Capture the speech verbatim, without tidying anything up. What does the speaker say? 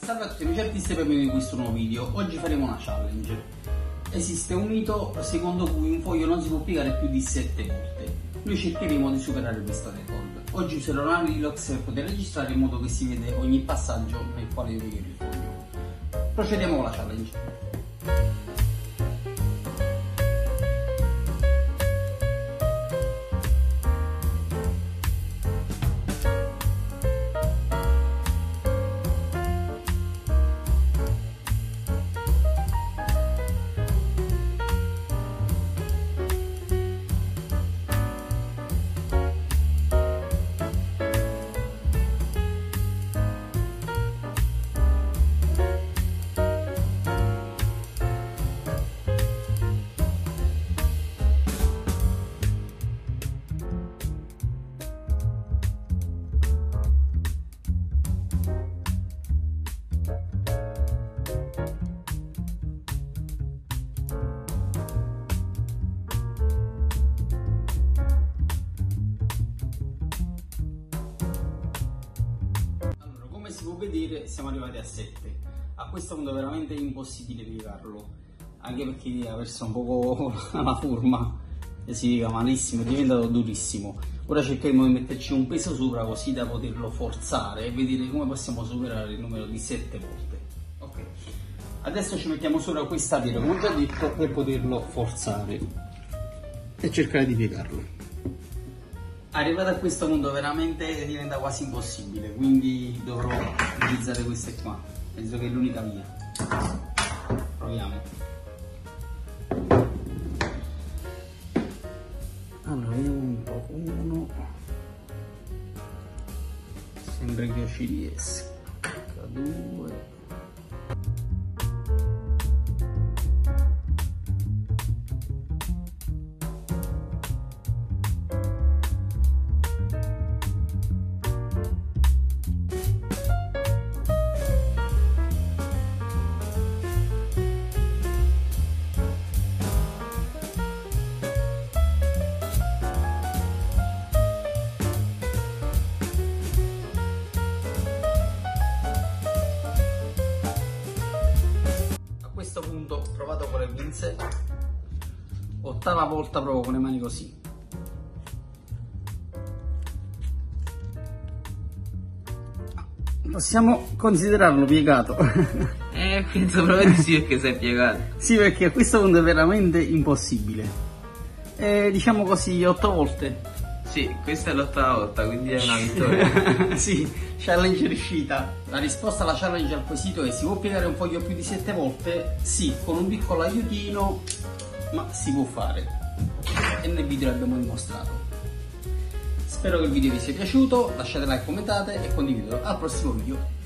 Salve a tutti amici artisti e benvenuti in questo nuovo video. Oggi faremo una challenge. Esiste un mito secondo cui un foglio non si può piegare più di sette volte. Noi cercheremo di superare questo record. Oggi userò una Velox per poter registrare in modo che si vede ogni passaggio nel quale io piegherò il foglio. Procediamo con la challenge. Come si può vedere siamo arrivati a sette. A questo punto è veramente impossibile piegarlo, anche perché ha perso un poco la forma e si piega malissimo, è diventato durissimo. Ora cercheremo di metterci un peso sopra così da poterlo forzare e vedere come possiamo superare il numero di sette volte. Ok, adesso ci mettiamo sopra questa pietra, come ho già detto, per poterlo forzare e cercare di piegarlo. Arrivato a questo punto veramente diventa quasi impossibile, quindi dovrò utilizzare queste qua, penso che è l'unica via. Proviamo. Allora vediamo un po', uno, sembra che io ci riesca, due. A questo punto ho provato con le pinze, ottava volta provo con le mani così. Possiamo considerarlo piegato. Eh, penso proprio di sì, perché sei piegato. Sì, perché a questo punto è veramente impossibile. E diciamo così otto volte. Sì, questa è l'ottava volta, quindi è una vittoria. Sì, challenge riuscita. La risposta alla challenge al quesito è: si può piegare un foglio più di sette volte? Sì, con un piccolo aiutino, ma si può fare. E nel video l'abbiamo dimostrato. Spero che il video vi sia piaciuto, lasciate like, commentate e condividetelo. Al prossimo video.